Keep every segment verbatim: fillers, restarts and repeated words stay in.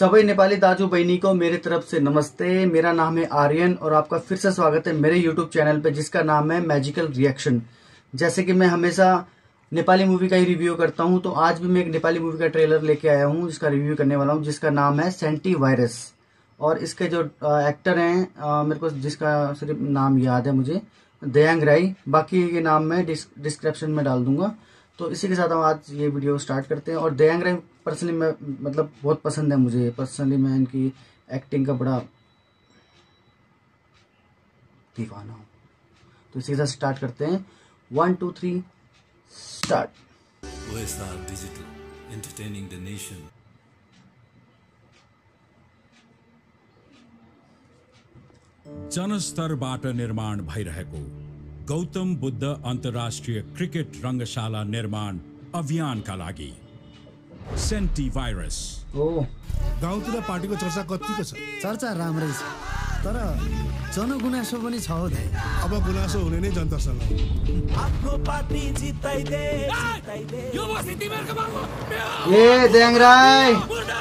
सभी नेपाली दाजू बहनी को मेरे तरफ से नमस्ते। मेरा नाम है आर्यन और आपका फिर से स्वागत है मेरे यूट्यूब चैनल पे जिसका नाम है मैजिकल रिएक्शन। जैसे कि मैं हमेशा नेपाली मूवी का ही रिव्यू करता हूं, तो आज भी मैं एक नेपाली मूवी का ट्रेलर लेके आया हूं जिसका रिव्यू करने वाला हूं, जिसका नाम है सेंटी वायरस। और इसके जो एक्टर हैं, मेरे को जिसका सिर्फ नाम याद है मुझे, दयांग राय, बाकी के नाम मैं डिस्क्रिप्शन में डाल दूंगा। तो इसी के साथ हम आज ये वीडियो स्टार्ट करते हैं। और दयांग राय पर्सनली मैं मतलब बहुत पसंद है मुझे, पर्सनली मैं इनकी एक्टिंग का बड़ा दीवाना हूँ। तो इसी के साथ स्टार्ट करते हैं। One two three start. O S R Digital, entertaining the nation. जनस्तरबाट निर्माण भइरहेको गौतम बुद्ध अन्तर्राष्ट्रिय क्रिकेट रङ्गशाला निर्माण अभियानका लागि सेन्टी भाइरस। ओ गाउँतिर पार्टीको चर्चा कतिको छ? चर्चा राम्रै छ, तर जनगुनासो पनि छ हो दाइ। अब गुनासो हुने नै जनतासँग। आफ्नो पार्टी जिताइदे जिताइदे यो बसी तिमीहरुको मागमा ए दयांग राय,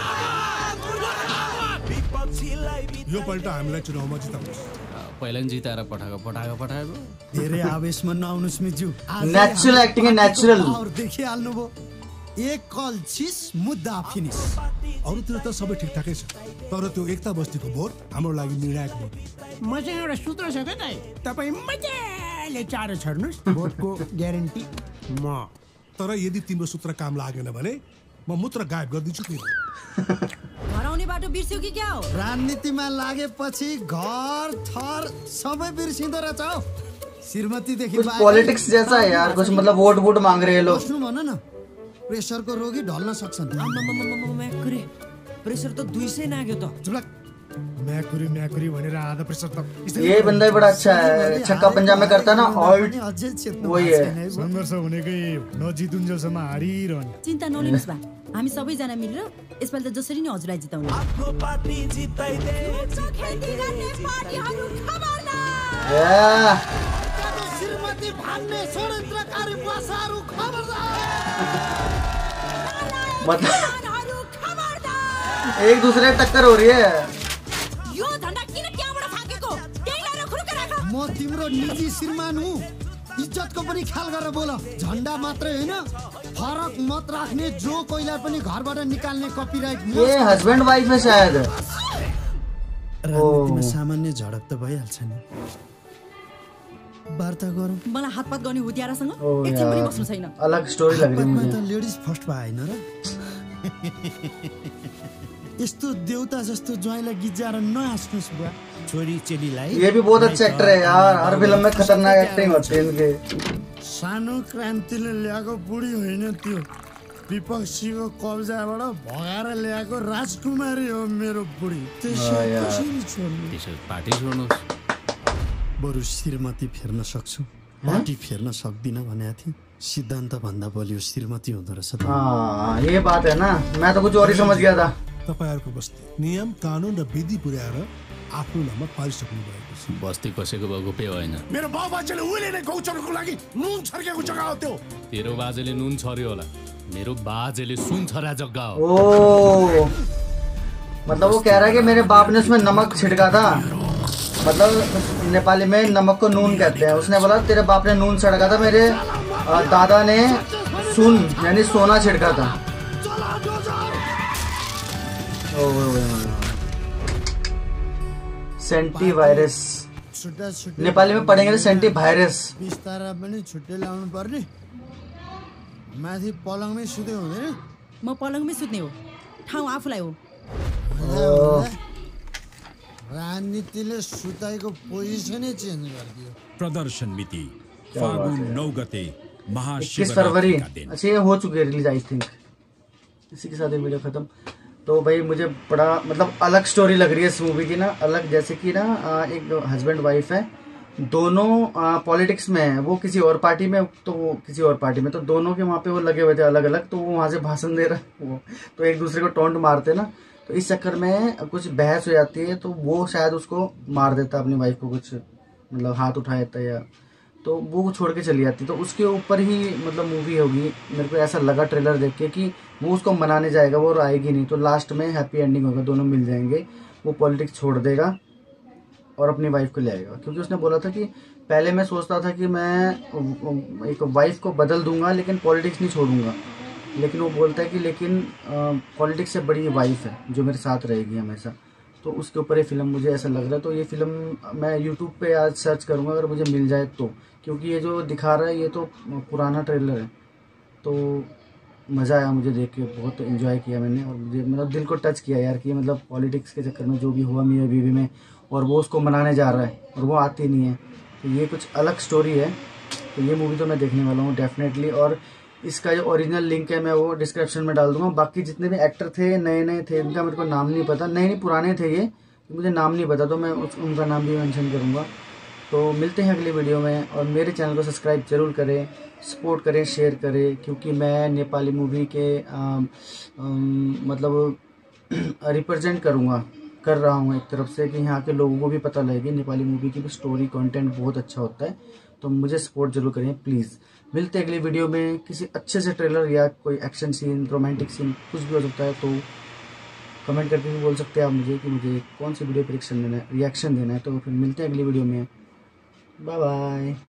विपक्षीलाई यो पल्ट हामीलाई चुनावमा जिताउनुहोस्। पहिला जिताएर पठाएको पठाएको पठाएको धेरै आवेशमा नआउनुस् मिज्यू। नेचुरल एक्टिङ है, नेचुरल। और देखिहाल्नु भयो, एक कल चिस मुद्दा फिनिस। अरूतिर त सबै ठिकठाकै छ, तर त्यो एकता बस्तीको भोट हाम्रो लागि निर्णायक भोट। मसँग एउटा सूत्र छ क्या दाइ, तपाईँ मजाले चारो छर्नुहोस्, भोटको ग्यारेन्टी म। तर यदि तिम्रो सूत्र काम लागेन भने म मूत्र गायब गरिदिन्छु तिमी। हराउने बाटो बिर्स्यो कि क्या हो? राजनीतिमा लागेपछि घर थर सबै बिर्सिँदो रहेछ हौ। श्रीमतीदेखि कुछ पॉलिटिक्स जैसा है यार, कुछ मतलब वोट वोट मांग रहे हैं लोग। बस्नु भन न, प्रेसरको रोगी ढल्न सक्छन्। म्याकुरी प्रेसर त दुई सय नाग्यो त। जुलक म्याकुरी म्याकुरी भनेर आधा प्रेसर त। ये बंदा भी बड़ा अच्छा है, छक्का पंजा में करता ना ऑल्ट, अझै चेत्नु वही भएको है। छैन है। संघर्ष भनेकै नजितुन्जेलसम्म हारिरहने। चिन्ता नलिनुहोस् बा, हामी सबैजना मिलेर यसपालि त जसरी नै हजुरलाई जिताउनु। आफ्नो पार्टी जिताइदे या, श्रीमती भान्ने षड्यन्त्रकारी बसाहरू खबरदार। मतलब एक दूसरे टक्कर हो रही है। यो झण्डा किन त्यहाँबाट फाकेको? त्यही ल्याएर खुरुक राख। म तिम्रो निजी श्रीमान हुँ, इज्जतको पनि ख्याल गरेर बोल। झन्डा मात्रै होइन, फरक मत राख्ने जो कोहीलाई पनि घरबाट निकाल्ने कपिराइट। ये हस्बैंड वाइफ है शायद। राजनीतिमा सामान्य झडप त भइहाल्छ नि, वार्ता गरौँ। मलाई हातपात गर्ने हुतियारासँग ओ एकछिन पनि यार, बस्नु छैन। अलग स्टोरी लग रही है हातपातमा मुझे। त लेडिज फर्स्ट भएन र। यस्तो देउता जस्तो ज्वाइँलाई गिज्जाएर नहाँस्नुहोस् बुवा। छोरी चेलीलाई ये भी बहुत अच्छे एक्टर है यार, हर फिल्म में खतरनाक एक्टिंग होती है इनके। सानो क्रान्तिले ल्याएको बुढी होइन त्यो, विपक्षीको कब्जाबाट भगाएर ल्याएको राजकुमारी हो मेरो बुढी। त्यसै यार। कसरी छोड्नु? त्यसो पार्टी छोड्नुहोस्। बरु श्रीमती फेर्न सक्छु, पार्टी फेर्न सक्दिनँ भनेको थिएँ। सिद्धान्त भन्दा बलियो श्रीमती हुँदो रहेछ त। हाँ ये बात है ना, मैं तो कुछ और ही समझ गया था। तपाईहरुको बस्ती नियम कानुन र विधि पुर्याएर आफ्नो नाममा पारिसक्नु भएको छ। बस्ती कसैको भएको पे होइन। मेरो बाउ बाजेले उहिले नै गौचरको लागि नुन छर्केको जग्गा हो त्यो। तेरो बाजेले नुन छर्यो होला, मेरो बाजेले सुन छरा जग्गा हो। ओ मतलब वो कह रहा है कि मेरे बाप ने उसमें नमक छिड़का था, मतलब नेपाली में नमक को नून कहते हैं। उसने बोला तेरे बाप ने नून छिड़का था, मेरे आ, दादा ने सुन यानी सोना छिड़का था। ओ, ओ, ओ, ओ। सेंटी वायरस छुट्टा छुट्टै नेपाली में पढ़ेंगे तो सेंटी वायरस। बिस्तारा पनि छुट्टै लाउनु पर्ने। माथि पलङमै सुते हुँदैन। म पलङमै सुत्ने हो, ठाउँ आफूलाई हो। राजनीतिले सुताइको पोजिसनै चेन्ज गरिदियो। प्रदर्शन मिति फागुन नौ गते इक्कीस महाशिवरात्रि फरवरी। का दिन। अच्छा ये हो चुकी है रिलीज आई थिंक। इसी के साथ ये वीडियो खत्म। तो भाई मुझे बड़ा मतलब अलग स्टोरी लग रही है इस मूवी की ना, अलग। जैसे कि ना एक हस्बैंड वाइफ है, दोनों पॉलिटिक्स में है, वो किसी और पार्टी में तो वो किसी और पार्टी में, तो दोनों के वहाँ पे वो लगे हुए थे अलग अलग। तो वो वहाँ से भाषण दे रहा वो, तो एक दूसरे को टोंट मारते ना, तो इस चक्कर में कुछ बहस हो जाती है, तो वो शायद उसको मार देता अपनी वाइफ को, कुछ मतलब हाथ उठा देता या तो वो छोड़ के चली जाती, तो उसके ऊपर ही मतलब मूवी होगी। मेरे को ऐसा लगा ट्रेलर देख के कि वो उसको मनाने जाएगा, वो और आएगी नहीं, तो लास्ट में हैप्पी एंडिंग होगा, दोनों मिल जाएंगे। वो पॉलिटिक्स छोड़ देगा और अपनी वाइफ को ले आएगा, क्योंकि उसने बोला था कि पहले मैं सोचता था कि मैं एक वाइफ को बदल दूंगा लेकिन पॉलिटिक्स नहीं छोड़ूंगा, लेकिन वो बोलता है कि लेकिन पॉलिटिक्स से बड़ी वाइफ है जो मेरे साथ रहेगी हमेशा। तो उसके ऊपर ये फिल्म मुझे ऐसा लग रहा है। तो ये फिल्म मैं यूट्यूब पे आज सर्च करूँगा अगर मुझे मिल जाए तो, क्योंकि ये जो दिखा रहा है ये तो पुराना ट्रेलर है। तो मज़ा आया मुझे देख के, बहुत एंजॉय किया मैंने, और मुझे मतलब दिल को टच किया यार कि मतलब पॉलिटिक्स के चक्कर में जो भी हुआ मियाँ बीवी में, और वो उसको मनाने जा रहा है और वो आती नहीं है, तो ये कुछ अलग स्टोरी है। तो ये मूवी तो मैं देखने वाला हूँ डेफिनेटली, और इसका जो ओरिजिनल लिंक है मैं वो डिस्क्रिप्शन में डाल दूंगा। बाकी जितने भी एक्टर थे नए नए थे, इनका मेरे को नाम नहीं पता, नए नहीं पुराने थे ये, मुझे नाम नहीं पता, तो मैं उस, उनका नाम भी मेंशन करूंगा। तो मिलते हैं अगली वीडियो में, और मेरे चैनल को सब्सक्राइब जरूर करें, सपोर्ट करें, शेयर करें, क्योंकि मैं नेपाली मूवी के आम, आम, मतलब रिप्रेजेंट करूँगा कर रहा हूँ एक तरफ से, कि यहाँ के लोगों को भी पता लगेगी नेपाली मूवी की भी स्टोरी कंटेंट बहुत अच्छा होता है। तो मुझे सपोर्ट जरूर करें प्लीज़। मिलते हैं अगली वीडियो में किसी अच्छे से ट्रेलर या कोई एक्शन सीन, रोमांटिक सीन, कुछ भी हो सकता है, तो कमेंट करके भी बोल सकते हैं आप मुझे कि मुझे कौन सी वीडियो पर रिएक्शन देना है रिएक्शन देना है तो फिर मिलते हैं अगली वीडियो में। Bye bye.